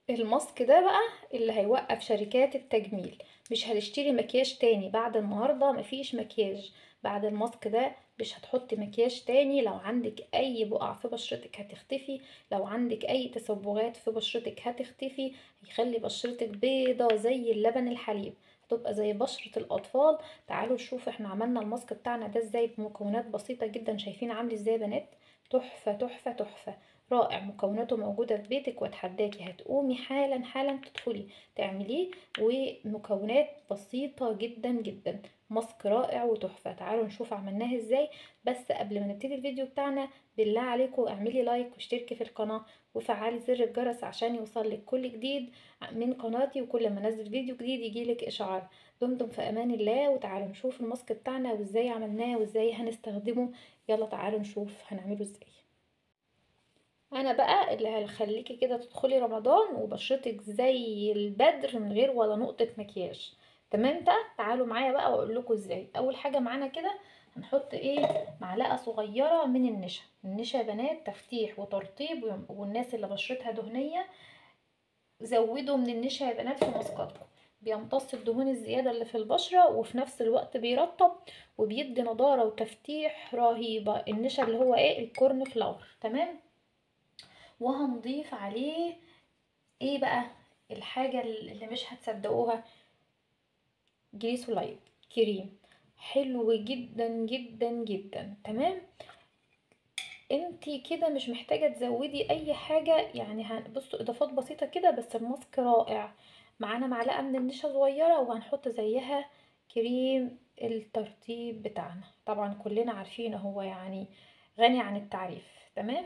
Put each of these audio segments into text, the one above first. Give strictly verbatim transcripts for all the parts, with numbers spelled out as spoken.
الماسك ده بقى اللي هيوقف شركات التجميل. مش هتشتري مكياج تاني بعد النهاردة، مفيش مكياج بعد الماسك ده. مش هتحطي مكياج تاني. لو عندك اي بقع في بشرتك هتختفي، لو عندك اي تسبغات في بشرتك هتختفي. هيخلي بشرتك بيضة زي اللبن الحليب، هتبقى زي بشرة الاطفال. تعالوا نشوف احنا عملنا الماسك بتاعنا ده ازاي بمكونات بسيطة جدا. شايفين عامل ازاي يا بنات؟ تحفة تحفة تحفة، رائع. مكوناته موجودة في بيتك واتحداكي هتقومي حالا حالا تدخلي تعمليه. ومكونات بسيطة جدا جدا، ماسك رائع وتحفة. تعالوا نشوف عملناه ازاي. بس قبل ما نبتدي الفيديو بتاعنا، بالله عليكم اعملي لايك واشتركي في القناة وفعلي زر الجرس عشان يوصلك كل جديد من قناتي، وكل ما انزل فيديو جديد يجيلك اشعار. دمتم في امان الله. وتعالوا نشوف الماسك بتاعنا وازاي عملناه وازاي هنستخدمه. يلا تعالوا نشوف هنعمله ازاي. انا بقى اللي هخليكي كده تدخلي رمضان وبشرتك زي البدر من غير ولا نقطة مكياج. تمام؟ ده تعالوا معايا بقى واقول لكم ازاي. اول حاجة معانا كده هنحط ايه؟ معلقة صغيرة من النشا. النشا يا بنات تفتيح وترطيب، والناس اللي بشرتها دهنية زودوا من النشا يا بنات في ماسكاتكم. بيمتص الدهون الزيادة اللي في البشرة وفي نفس الوقت بيرطب وبيدي نضارة وتفتيح رهيبة. النشا اللي هو ايه؟ الكورن فلاور. تمام؟ وهنضيف عليه ايه بقى؟ الحاجة اللي مش هتصدقوها، جريسولايت كريم، حلو جدا جدا جدا. تمام؟ انتي كده مش محتاجة تزودي اي حاجة يعني. بصوا اضافات بسيطة كده بس الماسك رائع. معانا معلقة من النشا صغيرة وهنحط زيها كريم الترطيب بتاعنا. طبعا كلنا عارفين هو يعني غني عن التعريف. تمام؟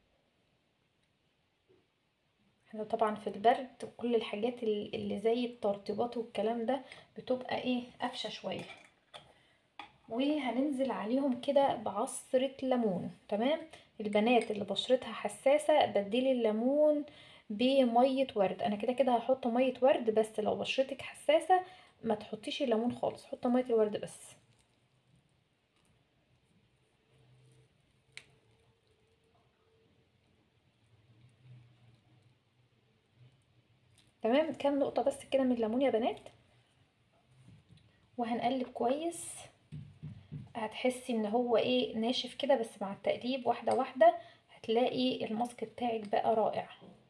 احنا طبعا في البرد كل الحاجات اللي زي الترطيبات والكلام ده بتبقى ايه؟ قفشه شويه. وهننزل عليهم كده بعصره ليمون. تمام؟ البنات اللي بشرتها حساسه بدلي الليمون بميه ورد. انا كده كده هحط ميه ورد، بس لو بشرتك حساسه ما تحطيش الليمون خالص، حط ميه الورد بس. تمام؟ كام نقطه بس كده من الليمون يا بنات. وهنقلب كويس. هتحسي ان هو ايه؟ ناشف كده، بس مع التقليب واحدة واحدة هتلاقي الماسك بتاعك بقى رائع.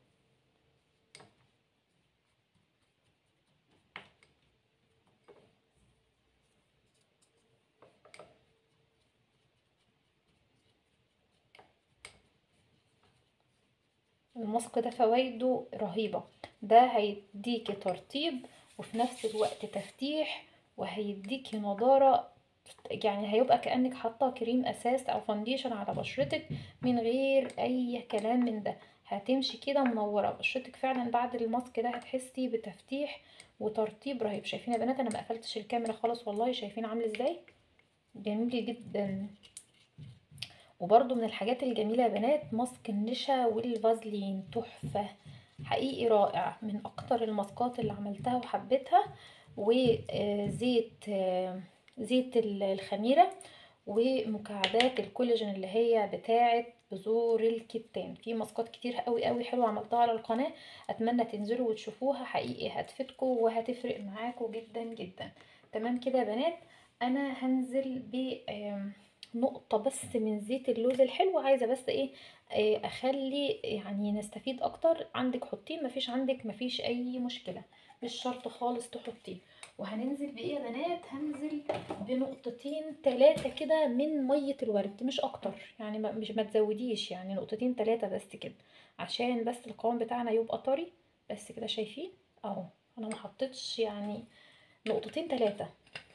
الماسك ده فوائده رهيبة. ده هيديكي ترطيب وفي نفس الوقت تفتيح، وهيديكي نضارة. يعني هيبقى كأنك حاطة كريم اساس او فانديشن على بشرتك من غير اي كلام من ده. هتمشي كده منورة بشرتك فعلا. بعد الماسك ده هتحسي بتفتيح وترطيب رهيب. شايفين يا بنات؟ انا ما قفلتش الكاميرا خالص والله. شايفين عامل ازاي؟ جميل جدا. وبرده من الحاجات الجميلة يا بنات ماسك النشا والفازلين، تحفة حقيقي رائع. من اكتر الماسكات اللي عملتها وحبيتها. وزيت زيت الخميرة ومكعبات الكولاجين اللي هي بتاعه بذور الكتان. في ماسكات كتير قوي قوي حلوه عملتها على القناه، اتمنى تنزلوا وتشوفوها. حقيقي هتفيدكم وهتفرق معاكم جدا جدا. تمام كده يا بنات؟ انا هنزل ب نقطة بس من زيت اللوز الحلو. عايزة بس ايه؟ آه، اخلي يعني نستفيد اكتر. عندك حطيه، مفيش عندك مفيش اي مشكلة، مش شرط خالص تحطيه. وهننزل بايه يا بنات؟ هنزل بنقطتين تلاتة كده من مية الورد، مش اكتر يعني. ما مش ما تزوديش يعني، نقطتين تلاتة بس كده عشان بس القوام بتاعنا يبقى طري. بس كده شايفين اهو؟ انا ما حطيتش يعني، نقطتين تلاتة.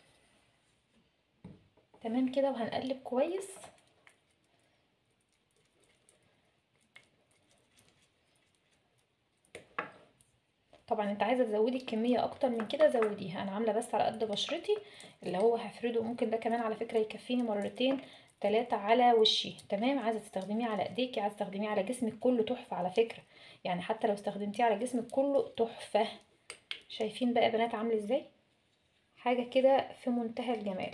تمام كده. وهنقلب كويس. طبعا انت عايزه تزودي الكميه اكتر من كده زوديها. انا عامله بس على قد بشرتي اللي هو هفرده. ممكن ده كمان على فكره يكفيني مرتين ثلاثه على وشي. تمام؟ عايزه تستخدميه على ايديكي، عايزه تستخدميه على جسمك كله، تحفه على فكره. يعني حتى لو استخدمتيه على جسمك كله تحفه. شايفين بقى يا بنات عامل ازاي؟ حاجه كده في منتهى الجمال،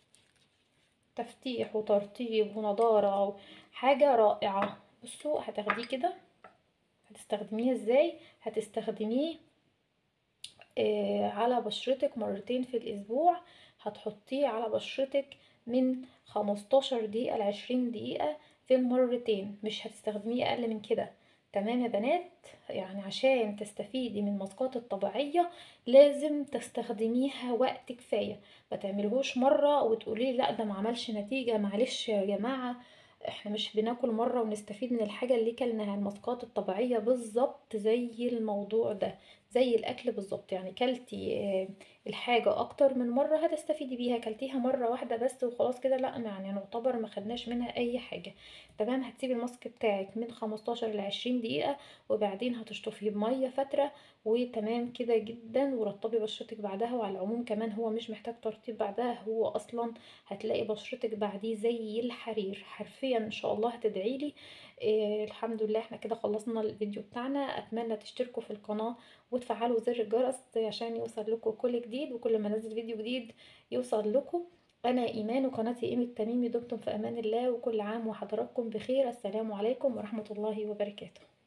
تفتيح وترطيب ونضاره، حاجه رائعه. بصوا هتاخديه كده، هتستخدميه ازاي؟ هتستخدميه آه على بشرتك مرتين في الاسبوع. هتحطيه على بشرتك من خمستاشر دقيقة لعشرين دقيقة في المرتين، مش هتستخدميه اقل من كده. تمام يا بنات؟ يعني عشان تستفيدي من الماسكات الطبيعية لازم تستخدميها وقت كفاية، ما تعملهوش مرة وتقولي لا ده ما عملش نتيجة. معلش يا جماعة، احنا مش بناكل مرة ونستفيد من الحاجة اللي كلناها. الماسكات الطبيعية بالظبط زي الموضوع ده، زي الاكل بالظبط. يعني كلتي آه، الحاجة اكتر من مرة هتستفيدي بيها، كلتيها مرة واحدة بس وخلاص كده لا، يعني نعتبر ما خدناش منها اي حاجة. تمام. هتسيبي الماسك بتاعك من خمستاشر ل عشرين دقيقة، وبعدين هتشطفيه بمية فترة، وتمام كده جدا. ورطبي بشرتك بعدها. وعلى العموم كمان هو مش محتاج ترطيب بعدها، هو اصلا هتلاقي بشرتك بعديه زي الحرير حرفيا. ان شاء الله هتدعيلي. إيه الحمد لله، احنا كده خلصنا الفيديو بتاعنا. اتمنى تشتركوا في القناة وتفعلوا زر الجرس عشان يوصل لكم كل جديد، وكل ما انزل فيديو جديد يوصل لكم. انا ايمان وقناتي ايمي التميمي. دمتم في امان الله، وكل عام وحضراتكم بخير. السلام عليكم ورحمة الله وبركاته.